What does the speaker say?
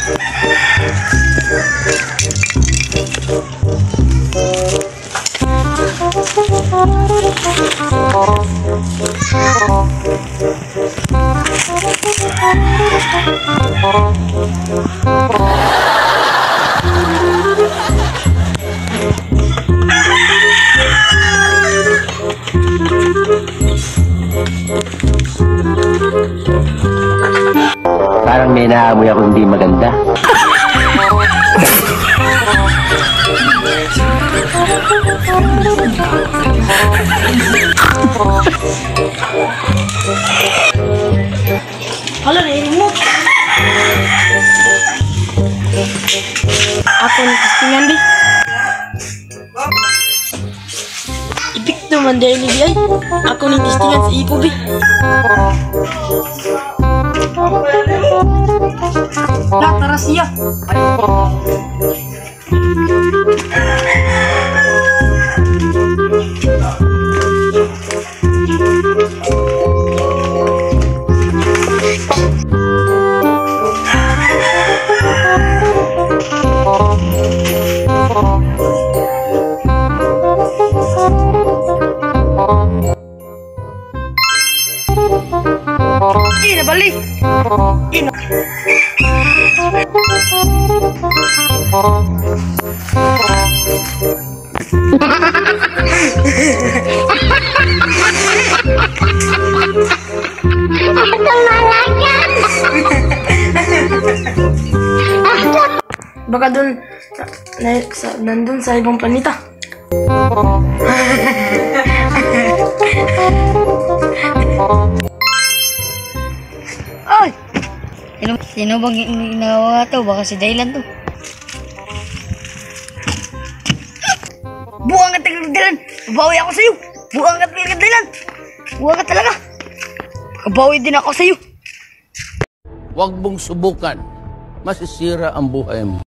Parang may naamoy ako hindi maganda. Hala, nairing mo. Ako ni testingan, Bi. Ipik naman dahil ni Bi ay. Ako ni testingan sa Ipo, Bi. Lah, tara siya. Ina balik. Ina. Baka dun nandun sa ibang planeta. Ay! Sino bang ginawa to? Baka si Daylan to. Buang ka talaga, Daylan! Babawi ako sa'yo! Buang ka talaga, Daylan! Buang ka talaga! Kabawi din ako sa'yo! Huwag mong subukan. Masisira ang buhay mo.